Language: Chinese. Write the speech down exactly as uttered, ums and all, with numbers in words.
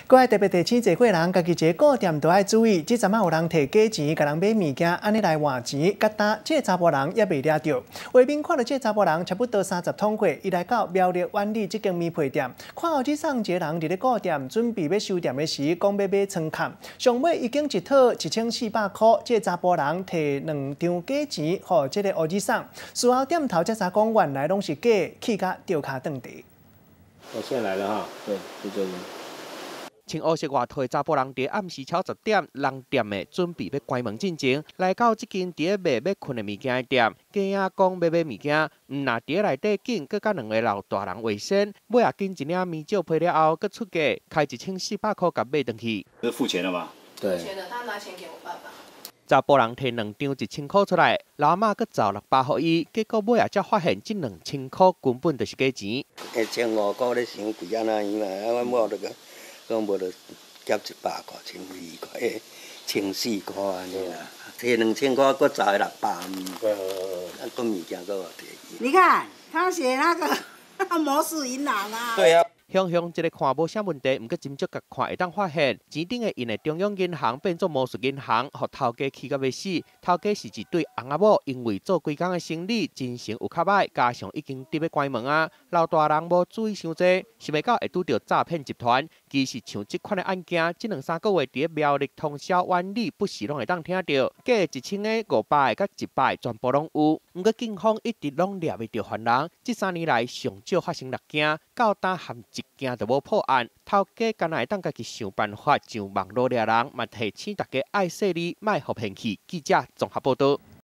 国外特别提醒坐过人，家己一个顾店都要注意。即阵啊有人摕假钱，甲人买物件，安尼来换钱，甲单，这个查甫人也未抓到。画面看到这个查甫人差不多三十通过，伊来到苗栗湾里这间米皮店，看后即送一个人伫咧顾店，准备要收店的时，讲要买床坎，上尾已经一套一千四百块。这个查甫人摕两张假钱，互这个乌子送。事后店头才查讲，原来拢是假，气甲掉骹断地。 我现在来了哈，对，就这里。 穿黑色外套的查甫人伫暗时超十点，人店的准备要关门进前，来到这间伫咧卖要困的物件的店，假啊讲要买物件，毋若伫咧内底紧，佮甲两个老大人卫生，买啊紧一领面罩配了后，佮出价开一千四百块，甲买回去。 是付钱了吗？对。 付钱了，他拿钱给我爸爸。 查甫人摕两张一千块出来，老妈佮找六百互伊，结果尾啊才发现这两千块根本就是假钱。 一千五块咧伤贵啊那样啦，啊我无着个，讲无着减一百块，千四块，千四块安尼啦，摕两千块，佮找六百，呃，啊，佮物件佮我摕去。 你看他写那个模式银行啊。 对啊。 向向一个看无啥问题，毋过斟酌甲看会当发现，钱顶的因的中央银行变做魔术银行，互头家气甲要死。头家是一对翁仔某，因为做几工的生意，精神有较歹，加上已经伫要关门啊，老大人无注意伤济，想袂到会拄到诈骗集团。其实像即款的案件，即两三个月伫咧苗栗通宵湾里，不时拢会当听到，假一千个、五百个、甲一百个，全部拢有。毋过警方一直拢抓袂到犯人，即三年来上少发生六件，到单含一件就无破案。头家干那会当家己想办法上网络掠人，嘛提醒大家爱细腻，莫互骗去。记者综合报道。